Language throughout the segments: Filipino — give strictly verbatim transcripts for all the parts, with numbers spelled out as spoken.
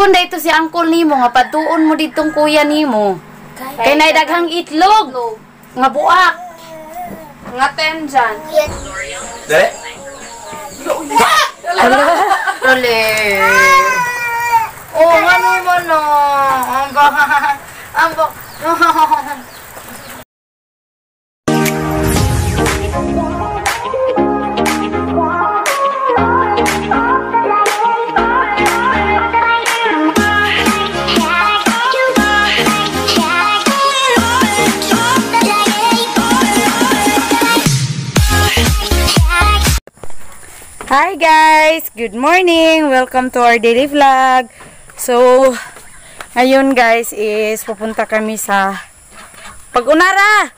Dugon da ito si uncle nimo nga patuon mo ditong kuya nimo. Kay nay daghang itlog. Nga buak. Nga ten dyan. Dali. Dali. Oh, ano mo no? Amba. Amba. Hi guys! Good morning! Welcome to our daily vlog. So, ngayon guys is pupunta kami sa Pag-unara!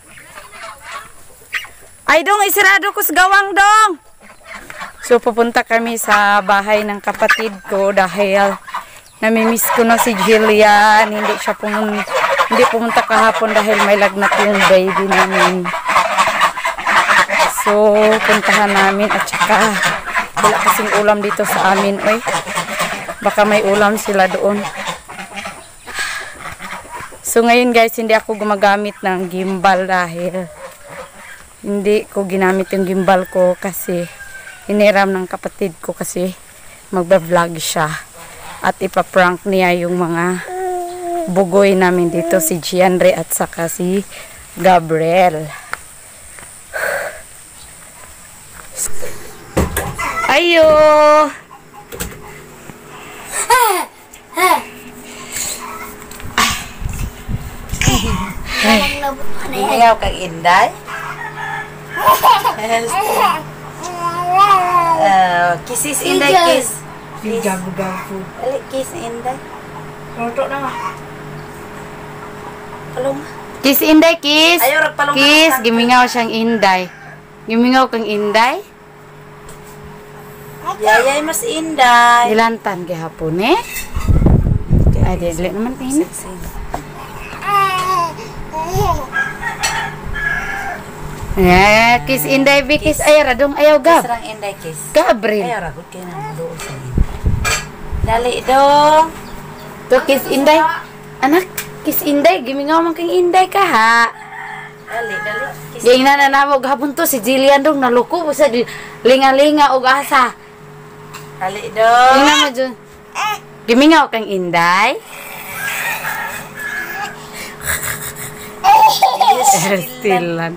Ay dong, isirado ko sa gawang dong! So, pupunta kami sa bahay ng kapatid ko dahil namimiss ko na si Jillian. Hindi siya pumun hindi pumunta kahapon dahil may lagnat yung baby namin. So, puntahan namin at saka wala kasing ulam dito sa amin. Oy, baka may ulam sila doon. So, ngayon guys, hindi ako gumagamit ng gimbal dahil hindi ko ginamit yung gimbal ko kasi hiniram ng kapatid ko kasi magba-vlog siya at ipaprank niya yung mga bugoy namin dito, si Gianre at saka si Gabriel. Ayo. Ayaw kang Inday? Uh, kisses Inday, kiss. Gago-gago. Kiss Inday. Roto na nga. Palong. Kiss Inday, kiss. Ayaw ragpalong. Kiss, gimingaw siyang Inday. Gimingaw kang Inday. Yayay mas Inday. Dilantan gihapon eh. Ay, dili naman ini. Eh, kiss Inday, bi kiss ay radong ayaw gab. Sarang Inday kiss. Gabriel. Ayaw ragot kay nang doon sa inyo. Dali dong. To kiss Inday. Anak, kiss Inday, gimingaw man kang Inday ka ha. Dali, dali. Kiss. Ging na nanawag hapon to si Jillian dong naluko sa linga-linga og asa. Dali dong. Tingnan mo dyan. Gimingaw kang Inday. Stilan.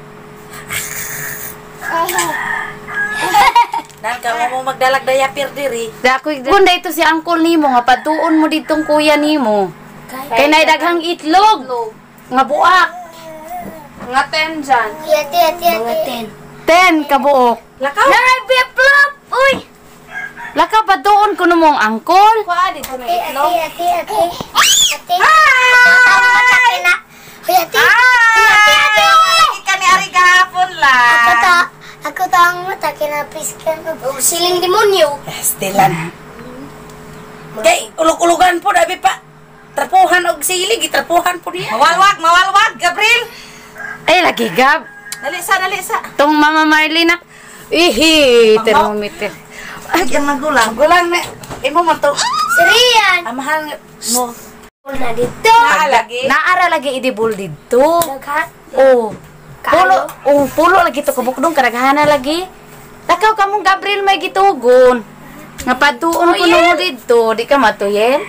Nan ka mo magdalag dayapir diri. Dako gunda ito si uncle nimo nga patuon mo ditong kuya nimo. Kay nay daghang itlog. Nga buak. Nga ten dyan. Ati, ati, ati. Ten ka buok. Lakaw. Nay biplop. Uy. Laka patuon ko numong uncle. Kuha dito na itlog. Ati, ati, ati. Ati. Ati. na. Hoy, ati. Ati, ati. Lagi ka ni Ari gahapon lang. Ako ta, ako ta ang mata kinapis ka. Oh, siling demonyo. Stilan. Kay ulog-ulogan po dabi pa. Trapuhan og silig, trapuhan po niya. Mawalwag, mawalwag, Gabriel. Ay lagi gab. Dali sa, dali sa. Tong Mama Marlene. Ihi, thermometer. Ay, ang magulang. Gulang na. Imo man to. Sirian. Ang mahal mo. Na dito. Naa lagi. Naara lagi idibul dito. Daghan. Oh. Pulo, oh, pulo lagi to kabukdong karaghana lagi. Takaw kamong Gabriel may gitugon. Nga patuon ko mo dito, di ka matuyen.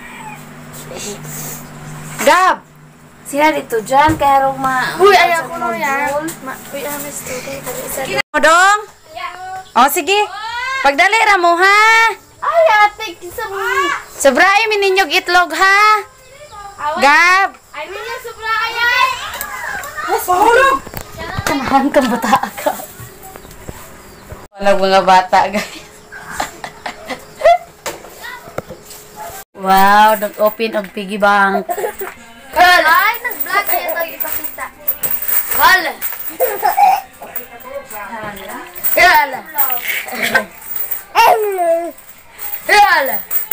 Gab. Sila dito dyan kaya raw ma. Uy, ayaw ko na yan. Uy, amis to. Dong. Oh sige. Pagdali ra mo ha. Ay, ate, kisa mo. Sobray mininyog itlog ha. Gab. Ay, minyo, sobra ayay. Pahulog. Kanahan kang bata ka. Walang mga bata guys. Wow, nag-open og piggy bank. Girl. Ay, nag-vlog. Ayaw tayo ipakita. Girl. Girl. Girl.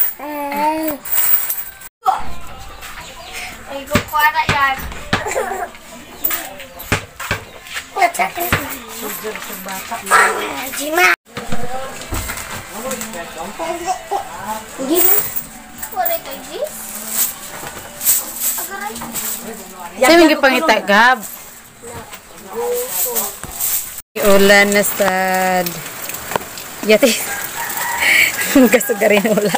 Ay, kukuha na yan. Jima. Gina. Sa mga pangita, Gab. Ulan na sad. Yati. Kasugarin ulan.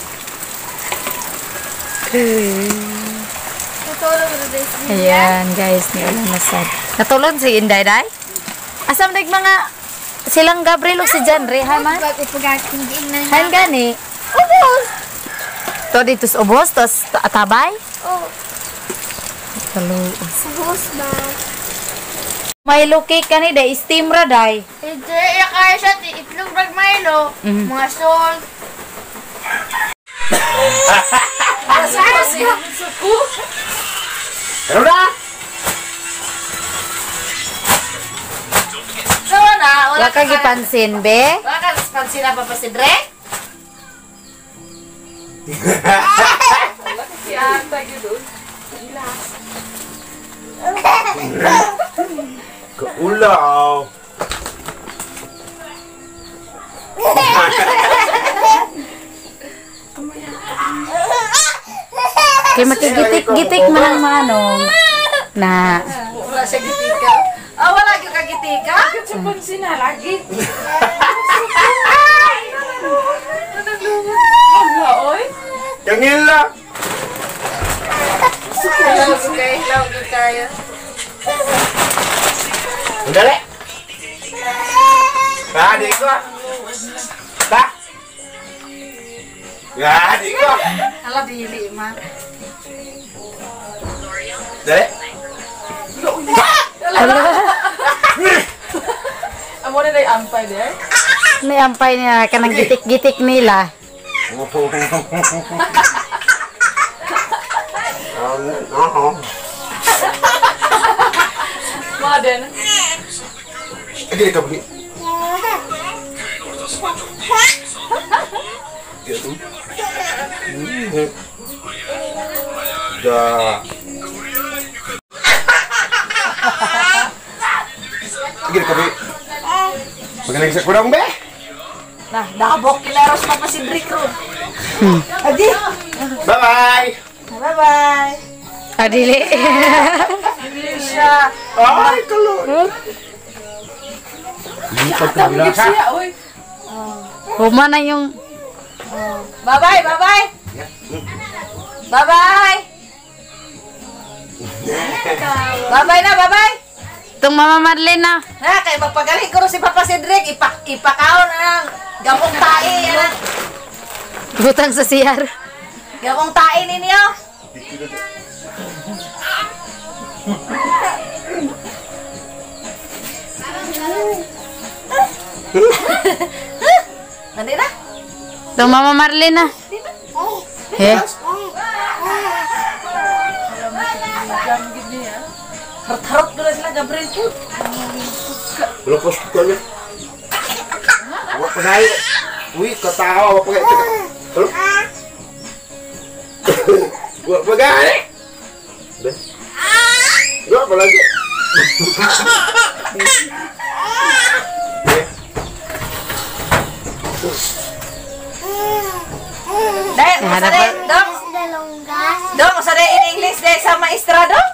Ayan, guys. Ni ulan na sad. Natulog si Inday, Day? Asam nag mga silang Gabriel o si John Ray, ha, man? Han gani? Ubos! To dito sa ubos, to sa atabay? Oh, Kaluos. ubos ba? Milo cake kani day, steam ra day. Hindi, kaya siya, itlog rag Milo, Mhm. mga salt. Pero na! So na, Wala ka gipansin, be? Wala ka pansin na pa pa si Dre? Kaulaw. Kay makigitik-gitik man ang manong na Wala siya gitika. Ah, wala yung kagitika? Sa pansin na lagi. Wala, oy. Yang nila. Okay, love you kayo. Dali. Ah, di ko. Ta. Ya, di ko. Hala, dili, ma. Dali. Amo na yung ampay there? may ampay niya kanang gitik-gitik nila. Oo. Mga din. Hindi ka bunyi. Gitu. Dah. Gini kami. Magaling sa kurang be. Nah, dabok kileros pa pa si Brick Road. Adi. Bye bye. Bye-bye. Adili. Hindi siya. Ay, kalon. Lipat ka bilang ha. Siya, uy. Huma na yung Bye-bye, bye-bye. Bye-bye. Bye-bye na, bye-bye. itong Mama Marlene na. Na, kay magpagaling ko rin si Papa Cedric. Ipak ipakaw na ng gabong tae. Yan ang Butang sa siyar. gabong tae ninyo. Nandi na? Itong Mama Marlene na. Eh, Harot-harot doon sila, Gabriel po. Wala pa hospital niya. Wala pa gaya. Uy, katawa. Wala pa gaya. Halo? Wala pa gaya. Wala pa lagi. Dahil, Eh, usa hanap dahil, dong. Dalonggas. Dong, usa dahil in English dahil sa maestra, dong.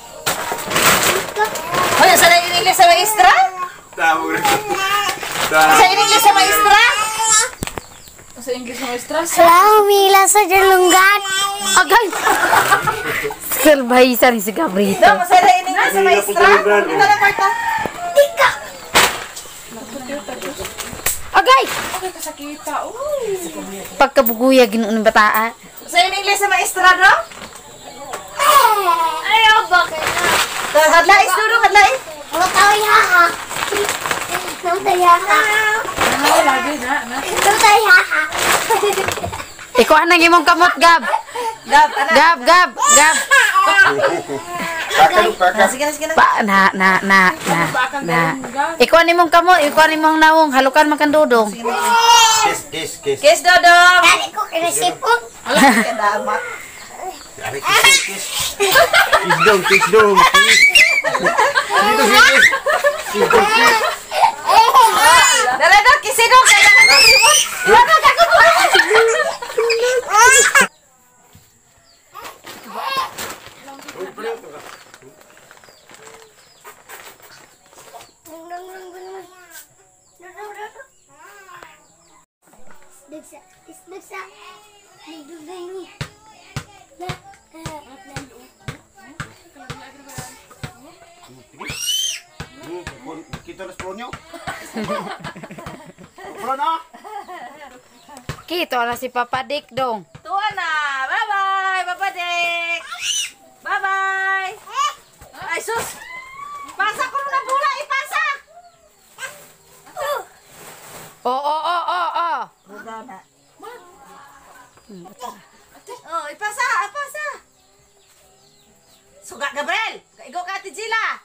Hoy, usa dahil in English sa maestra? Tahu rin. Usa in English sa maestra? Usa English sa maestra? Sila humila sa dalonggan. agay. Salbahisa ni si Gabrito. Dong, usa dahil in English sa maestra? Dito na, Marta. Tika. Agay. Okay, kasakita. Uy. Pagkabuguya ginuon ng bataa. Usa in English sa maestra, dong? Ayaw ba ka na? Hadlais, dong, hadlais. Mataway haha. Mataway haha. Ano, lagi na, na. Mataway haha. Ikaw anang imong kamot, Gab. Gab, anak. Gab, Gab, Gab. Kakak, kakak. Sige na, sige na. Pa, na, na, na, na, na. Ikaw ni mong kamot, ikaw ni mong nawong, halukan man kan dudong. Kiss, kiss, kiss. Kiss, Dodong. Dali ko kinasipon. Ala, kadamat. Ari, kiss, kiss. Kiss dong, kiss dong. Kiss. Dito, kiss. Kiss dong, kiss. Dala, dong, kiss, dong. Dala, Hmm, kita harus punya. Punya. Kita na si Papa Dik dong. Tuan na. Bye-bye, Papa Dik. Bye-bye. Ay, sus. Pasa ko na bola, ipasa. Oh, oh, oh, oh, oh. Oh, ipasa, ipasa. Suga, Gabriel. Kaigo ka, Ate Gila.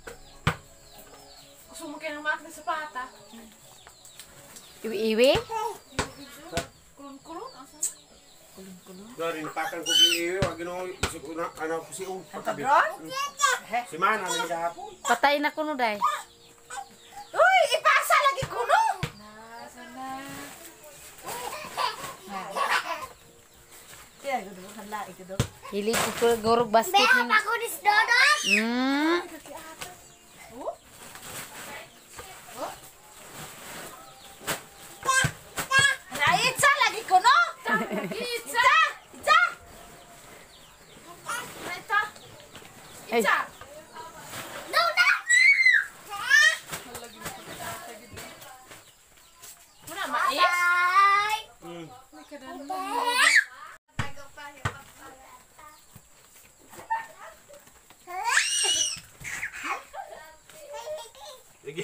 Gusto mo kayo ng mat na sapata? Iwi-iwi? Kulon-kulon? Asa? Dari napakan ko giiwi, wag gino isip ko na ano ko si um. Ron? Si Mana ni gahapon. Patay na kuno day. Uy, ipasa lagi kuno. Nasa na? Kaya gusto ko handa ito. Hilig ko gurog basket Beha ng... ako dis dodot. Hmm. Na itsa lagi kuno. Itsa, itsa. Ito! Ay, No, no. Muna, mais? Bye. Hmm. May kadaan mo. Igi.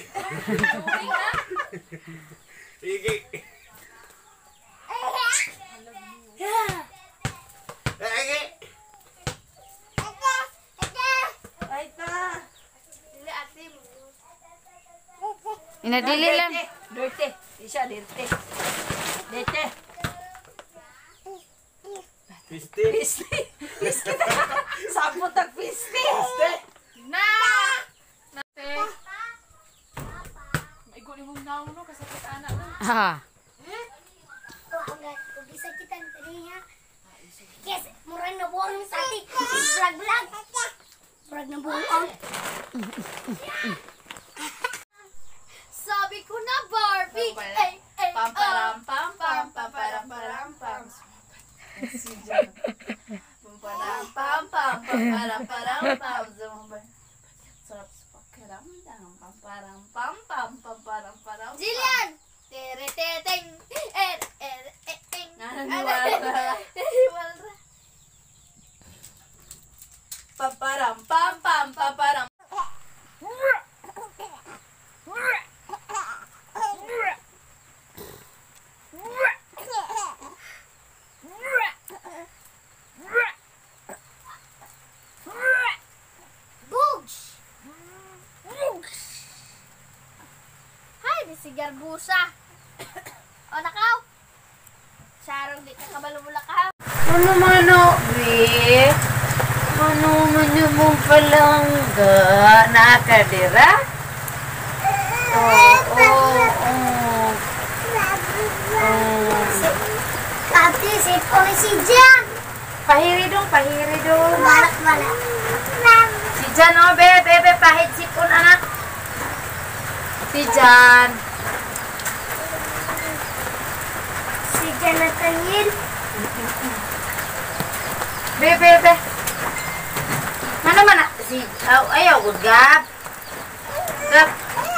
Igi. Eh, Igi. Ay ta. inadili lang. Dirty. Isya dirty. Dirty. Pisti. Pisti. Pisti. Sabot ang pisti. Na! Nate! Maigo ni mong naon no, kasapit anak na. Ah. Oh, hanggat ko bisa kita tadinya. Yes, murah na buang tadi. Vlog-vlog. Vlog na buang. Sabi ko na Barbie. Eh, eh, Pam param pam pam pam param param pam. Si Jan. Pam param pam pam pam param param pam. Zumba. Sarap sa pakiramdam. Pam param pam pam pam param param. Jillian. Tere teteng. Er er eh eh. Nananiwala. Naniniwala. Pam param pam pam pam param. Bugs. Hay, bisigar busa. O nakaw. Sarong di ka kabalumula ka. Ano mano, be? Ano man yung mong palangga? Nakadira? Oo, oo, oo. Ate, si Poli si Jan. Pahiri dong, pahiri dong. Balak-balak. Si Jan, oh, be, bebe, pahit sipon, anak. Si Jan. Si Jan na tangin. Be, bebe. Mana mana? Si, oh, ayaw, good gap. Gap.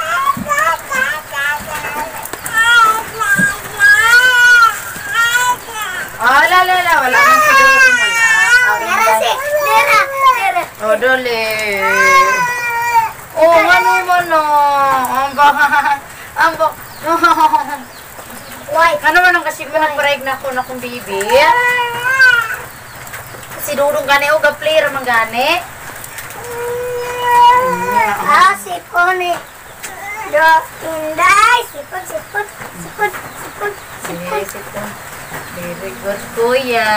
Oh, la, la, la, wala nang siguro, wala. Dera si, Dera, Dera. Oh, dali. Oh, ano mo no? Ang ba? Ang ba? Why? Ano man ang kasi ko nagpareg na ako na kong baby? Si Dudong gani o ga-play ramang gani. Ah, sipon eh. Do, inday. Sipon, sipon, sipon, sipon, sipon. Yes, ito. Very good, kuya.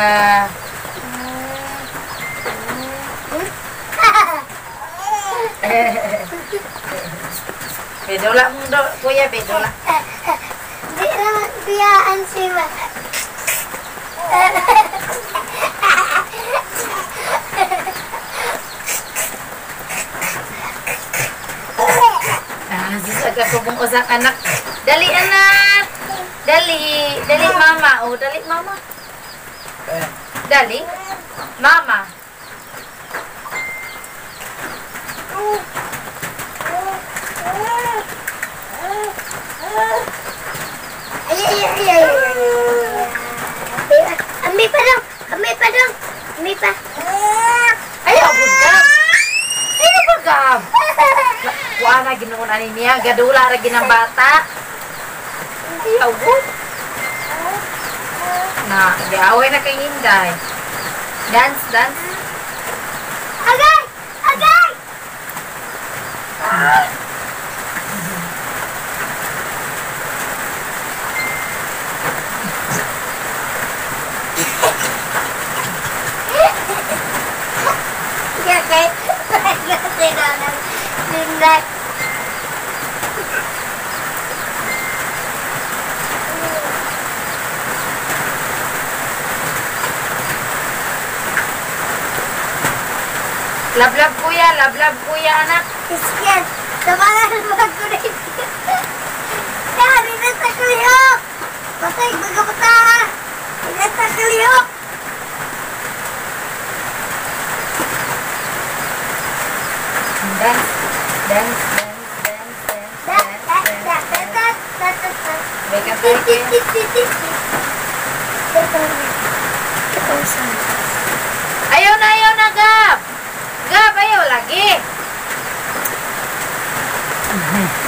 Bedola mo do, kuya, bedola. Di naman biyaan si Ma. Ah, sasaga ko kung usak anak. Dali anak. Dali, dali mama. Oh, dali mama. Dali. Mama. Ay, ay, ay, ay, ay, ay. Ami pa dong. Ami pa dong. Ami pa. Ayaw, gudgab. Ayaw, gudgab. Kuha na ginuunan niya. Gadula ra ginang bata. Ayaw, gud. Na, diaway na kay Inday. Dance, dance. Agay! Agay! Okay. Kasi na lang. Lindak. Lablab kuya, lablab kuya anak. Isyan. Tabangan mo ko na ito. Dari na sa kuliyok. Patay, magkapata. Ina sa kuliyok. Dance, dance, dance, dance, dance, dance, dance. Beka pergi. Ayo na, ayo na, Gab. Gab, ayo lagi.